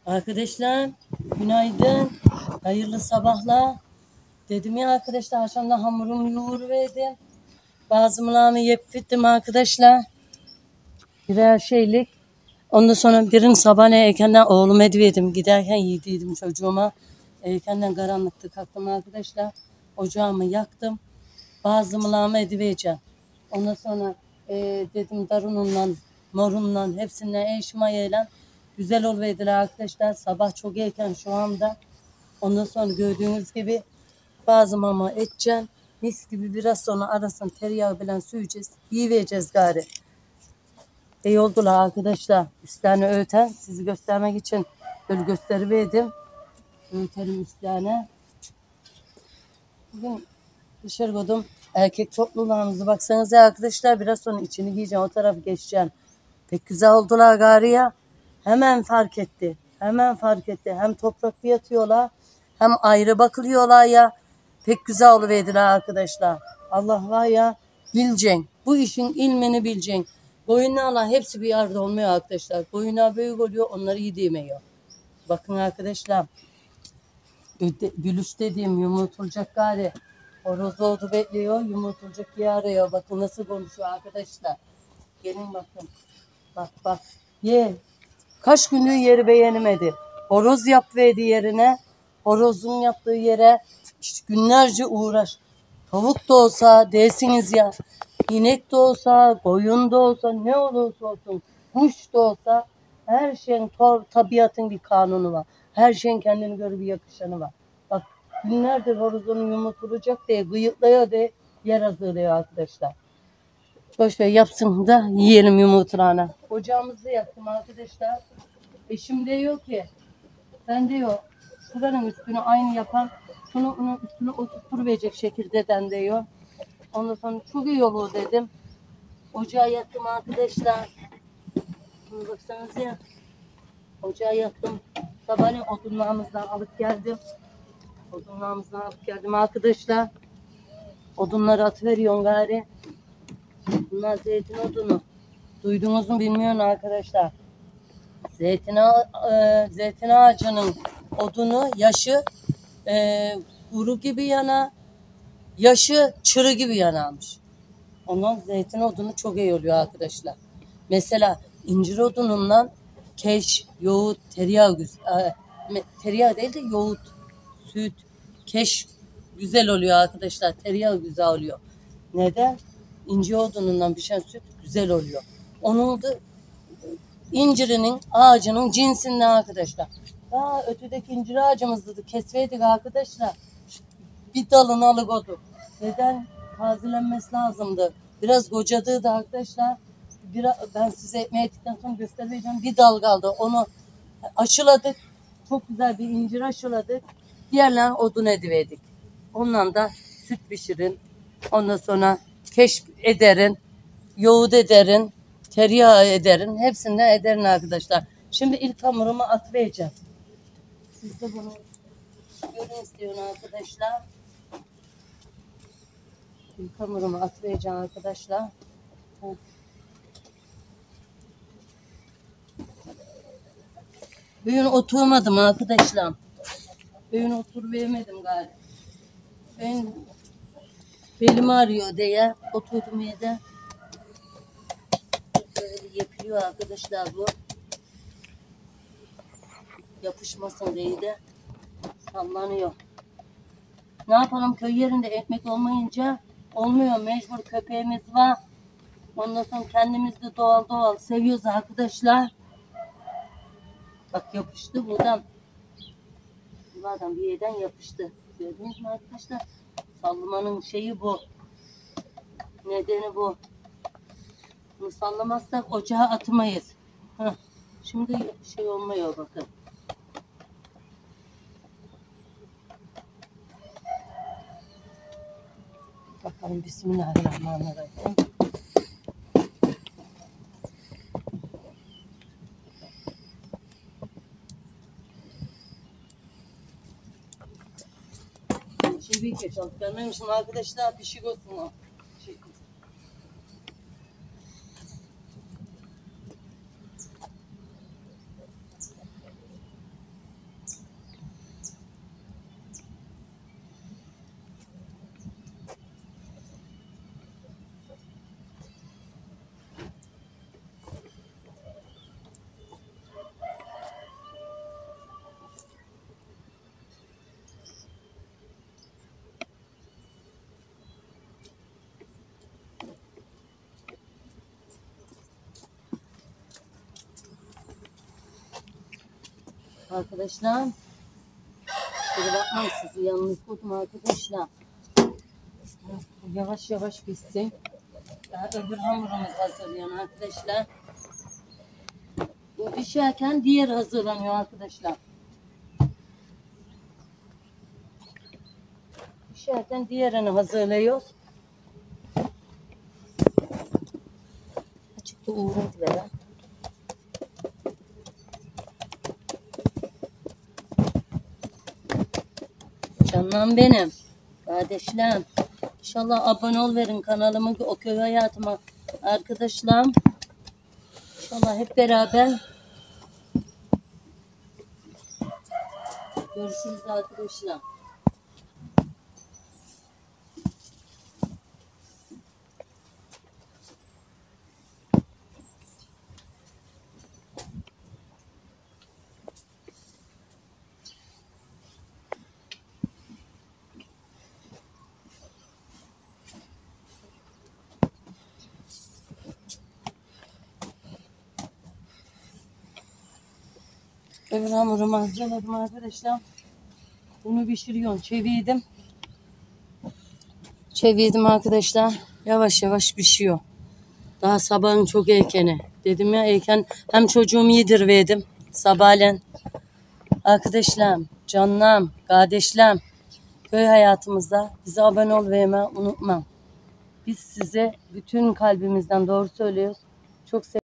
Arkadaşlar günaydın. Hayırlı sabahlar. Dedim ya arkadaşlar akşamda hamurumu yoğuruverdim. Bazılarını yaptım arkadaşlar. Birer şeylik. Ondan sonra birini sabah erkenden oğlum ediverdim. Giderken yediydim çocuğuma. Erkenden karanlıktı kalktım arkadaşlar. Ocağımı yaktım. Bazılarını edivereceğim. Ondan sonra dedim darununla, morunla hepsinden eşmayayla güzel oluverdiler arkadaşlar. Sabah çok erken şu anda. Ondan sonra gördüğünüz gibi bazı mama edeceğim. Mis gibi biraz sonra arasın tereyağı bilen süreceğiz. Yiyeceğiz gari. İyi oldular arkadaşlar. Üstlerini öğüten sizi göstermek için böyle gösteriverdim. Öğütelim üstlerine. Bugün dışarı koydum. Erkek topluluğlarımızı baksanıza arkadaşlar. Biraz sonra içini giyeceğim. O tarafı geçeceğim. Pek güzel oldular gari ya. Hemen fark etti. Hemen fark etti. Hem toprak bir yatıyorlar. Hem ayrı bakılıyorlar ya. Pek güzel oluverdiler arkadaşlar. Allah var ya. Bileceksin. Bu işin ilmini bileceksin. Boyunlarla hepsi bir yerde olmuyor arkadaşlar. Boyunlar büyük oluyor. Onları yediğimiyor. Bakın arkadaşlar. Gülüş dediğim yumurtulacak gari. Horoz oldu bekliyor. Yumurtulacak yer arıyor. Bakın nasıl konuşuyor arkadaşlar. Gelin bakın. Bak bak. Ye. Kaç gündür yeri beğenemedi. Horoz yapıverdi yerine. Horozun yaptığı yere işte günlerce uğraş. Tavuk da olsa dersiniz ya. İnek de olsa, koyun da olsa, ne olursa olsun, kuş da olsa her şeyin tabiatın bir kanunu var. Her şeyin kendine göre bir yakışanı var. Bak günlerdir horozun yumurtlayacak diye gıyıklıyor diye yer hazırlıyor arkadaşlar. Boş ver yapsın da yiyelim yumurtalarını. Ocağımızı yaktım arkadaşlar. Eşim diyor ki ben diyor şuranın üstünü aynı yapan şunu onun üstüne oturtturuverecek şekilde diyor. Ondan sonra çok iyi olur dedim. Ocağı yaktım arkadaşlar. Şimdi baksanız ya. Ocağı yaktım. Sabahleyin odunlarımızdan alıp geldim. Odunlarımızdan alıp geldim arkadaşlar. Odunları atıveriyorum gari. Bunlar zeytin odunu. Duydunuz mu bilmiyorum arkadaşlar. Zeytin ağacının odunu yaşı kuru gibi yana, yaşı çırı gibi yanarmış. Ondan zeytin odunu çok iyi oluyor arkadaşlar. Mesela incir odunundan keş, yoğurt, tereyağı tereyağı değil de yoğurt, süt, keş güzel oluyor arkadaşlar. Tereyağı güzel oluyor. Neden? İncir odunundan pişen süt güzel oluyor. Onun da incirinin ağacının cinsinden arkadaşlar. Daha ötedeki incir ağacımızdı. Kesveydik arkadaşlar. Bir dalını alıkoyduk. Neden? Tazelenmesi lazımdı. Biraz kocadıydı arkadaşlar. Ben size ekmeği ettikten sonra göstereceğim. Bir dal kaldı. Onu aşıladık. Çok güzel bir incir aşıladık. Diğerlerini odun ediverdik. Ondan da süt pişirin. Ondan sonra keş ederin. Yoğurt ederin. Tereyağı ederin. Hepsinden ederin arkadaşlar. Şimdi ilk hamurumu atıvereceğim. Siz de bunu görün istiyorum arkadaşlar. İlk hamurumu atıvereceğim arkadaşlar. Bugün oturmadım arkadaşlar. Bugün oturuvermedim galiba. Ben belim ağrıyor diye oturdum yerde. Böyle yapıyor arkadaşlar bu. Yapışmasın diye de sallanıyor. Ne yapalım köy yerinde ekmek olmayınca olmuyor. Mecbur köpeğimiz var. Ondan sonra kendimiz de doğal seviyoruz arkadaşlar. Bak yapıştı buradan. Buradan bir yerden yapıştı. Gördünüz mü arkadaşlar? Sallamanın şeyi bu. Nedeni bu. Bunu sallamazsak ocağa atamayız. Heh. Şimdi şey olmuyor bakın. Bakalım bismillahirrahmanirrahim. Şimdi bir geç aldık. Gelmemişim arkadaşlar bir şey olsun o. Arkadaşlar. Şöyle bakmayın, sizi yalnız koydum arkadaşlar. Yavaş yavaş pişsin. Daha öbür hamurumuz hazırlanıyor arkadaşlar. Bu pişerken diğer hazırlanıyor arkadaşlar. Pişerken diğerini hazırlıyoruz. Açık da uğradı veren. Canım benim. Kardeşlerim. İnşallah abone ol verin kanalıma, o köy hayatıma. Arkadaşlarım. İnşallah hep beraber görüşürüz arkadaşlar. Öbür hamurumu hazırladım arkadaşlar. Bunu pişiriyorum. Çevirdim arkadaşlar. Yavaş yavaş pişiyor. Daha sabahın çok erkeni. Dedim ya, erken hem çocuğumu yedirverdim sabahleyin. Arkadaşlarım, canlarım, kardeşlerim, köy hayatımızda bize abone ol ve unutma. Biz size bütün kalbimizden doğru söylüyoruz. Çok